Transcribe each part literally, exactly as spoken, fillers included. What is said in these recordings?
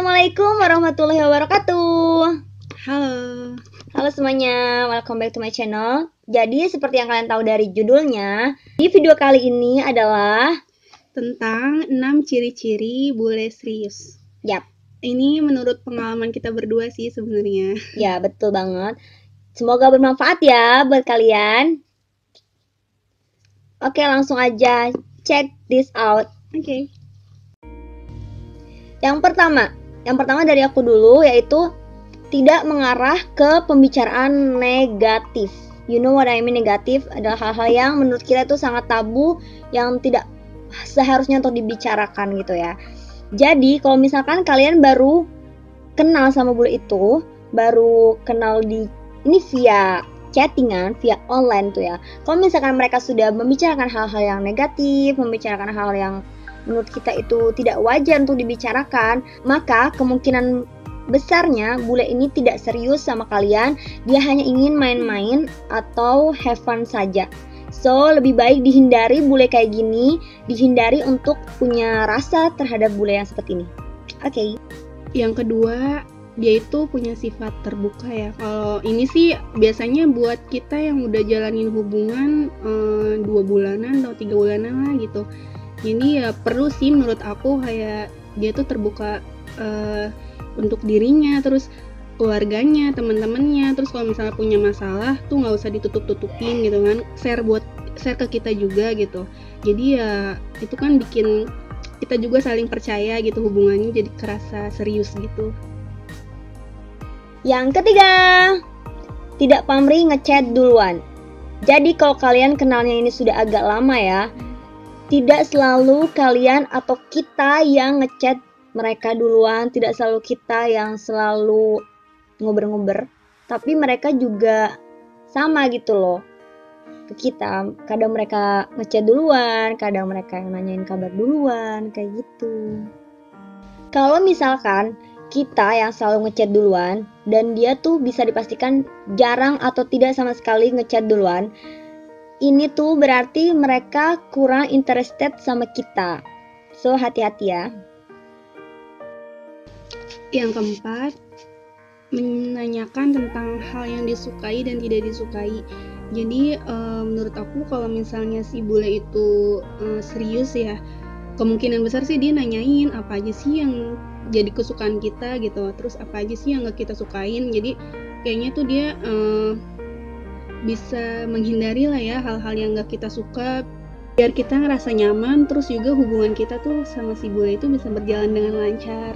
Assalamualaikum warahmatullahi wabarakatuh. Halo. Halo semuanya, welcome back to my channel. Jadi seperti yang kalian tahu dari judulnya, di video kali ini adalah tentang enam ciri-ciri bule serius. Yap. Ini menurut pengalaman kita berdua sih sebenarnya. Ya, betul banget. Semoga bermanfaat ya buat kalian. Oke, langsung aja check this out. Oke. Okay. Yang pertama, yang pertama dari aku dulu yaitu tidak mengarah ke pembicaraan negatif. You know what I mean negatif adalah hal-hal yang menurut kita itu sangat tabu, yang tidak seharusnya untuk dibicarakan gitu ya. Jadi kalau misalkan kalian baru kenal sama bule itu, baru kenal di ini via chattingan, via online tuh ya. Kalau misalkan mereka sudah membicarakan hal-hal yang negatif, membicarakan hal yang menurut kita itu tidak wajar untuk dibicarakan, maka kemungkinan besarnya bule ini tidak serius sama kalian. Dia hanya ingin main-main atau have fun saja. So, lebih baik dihindari bule kayak gini, dihindari untuk punya rasa terhadap bule yang seperti ini. Oke. Okay. Yang kedua, dia itu punya sifat terbuka ya. Kalau ini sih biasanya buat kita yang udah jalanin hubungan eh, dua bulanan atau tiga bulanan lah gitu. Jadi ya perlu sih menurut aku kayak dia tuh terbuka uh, untuk dirinya, terus keluarganya, teman-temannya. Terus kalau misalnya punya masalah tuh nggak usah ditutup-tutupin gitu kan, share buat share ke kita juga gitu. Jadi ya itu kan bikin kita juga saling percaya gitu, hubungannya jadi kerasa serius gitu. Yang ketiga, tidak pamrih ngechat duluan. Jadi kalau kalian kenalnya ini sudah agak lama ya, tidak selalu kalian atau kita yang ngechat mereka duluan, tidak selalu kita yang selalu ngobrol-ngobrol, tapi mereka juga sama gitu loh ke kita. Kadang mereka ngechat duluan, kadang mereka yang nanyain kabar duluan, kayak gitu. Kalau misalkan kita yang selalu ngechat duluan dan dia tuh bisa dipastikan jarang atau tidak sama sekali ngechat duluan, ini tuh berarti mereka kurang interested sama kita. So, hati-hati ya. Yang keempat, menanyakan tentang hal yang disukai dan tidak disukai. Jadi, uh, menurut aku kalau misalnya si bule itu uh, serius ya, kemungkinan besar sih dia nanyain apa aja sih yang jadi kesukaan kita gitu. Terus apa aja sih yang gak kita sukain. Jadi, kayaknya tuh dia Uh, bisa menghindari lah ya hal-hal yang gak kita suka, biar kita ngerasa nyaman, terus juga hubungan kita tuh sama si bule itu bisa berjalan dengan lancar.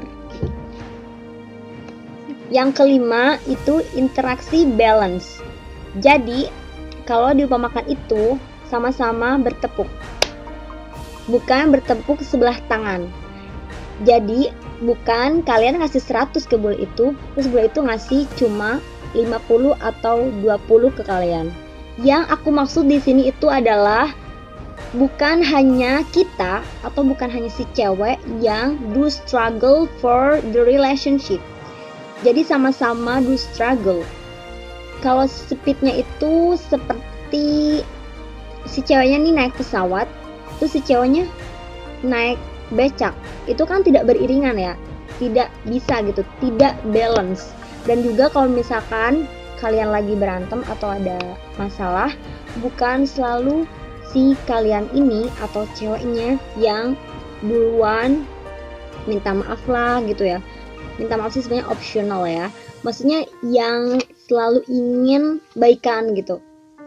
Yang kelima itu interaksi balance. Jadi kalau diumpamakan itu sama-sama bertepuk, bukan bertepuk sebelah tangan. Jadi bukan kalian ngasih seratus ke bule itu, terus bule itu ngasih cuma lima puluh atau dua puluh ke kalian. Yang aku maksud di sini itu adalah bukan hanya kita atau bukan hanya si cewek yang do struggle for the relationship. Jadi sama-sama do struggle. Kalau speednya itu seperti si ceweknya nih naik pesawat, terus si ceweknya naik becak, itu kan tidak beriringan ya, tidak bisa gitu, tidak balance. Dan juga kalau misalkan kalian lagi berantem atau ada masalah, bukan selalu si kalian ini atau ceweknya yang duluan minta maaf lah gitu ya. Minta maaf sih sebenarnya optional ya. Maksudnya yang selalu ingin baikan gitu.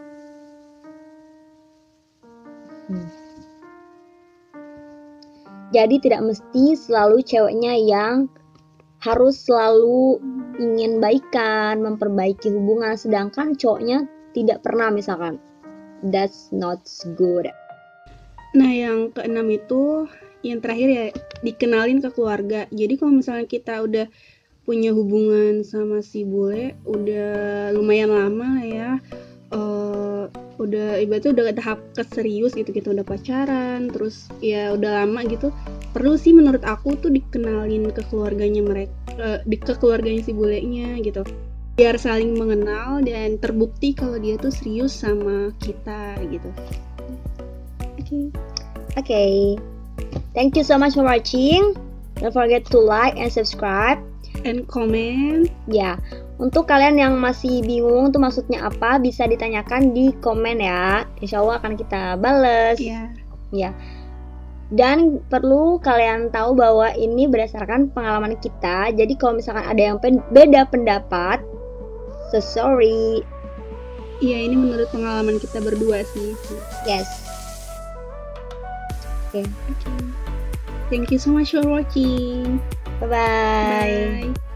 Hmm. Jadi tidak mesti selalu ceweknya yang harus selalu ingin baikan, memperbaiki hubungan, sedangkan cowoknya tidak pernah misalkan. That's not good. Nah, yang keenam itu, yang terakhir ya, dikenalin ke keluarga. Jadi kalau misalnya kita udah punya hubungan sama si bule, udah lumayan lama ya, uh, udah ibaratnya udah tahap keserius gitu, kita udah pacaran, terus ya udah lama gitu, perlu sih menurut aku tuh dikenalin ke keluarganya mereka, uh, di ke keluarganya si bulenya gitu, biar saling mengenal dan terbukti kalau dia tuh serius sama kita gitu. Oke, okay. Oke, okay. Thank you so much for watching. Don't forget to like and subscribe. And comment. Ya, untuk kalian yang masih bingung tuh maksudnya apa, bisa ditanyakan di komen ya. Insya Allah akan kita bales. Ya. Ya. Dan perlu kalian tahu bahwa ini berdasarkan pengalaman kita. Jadi kalau misalkan ada yang pen- beda pendapat, so sorry. Iya, ini menurut pengalaman kita berdua sih. Yes. Oke. Okay. Thank you so much for watching. Bye-bye. Bye.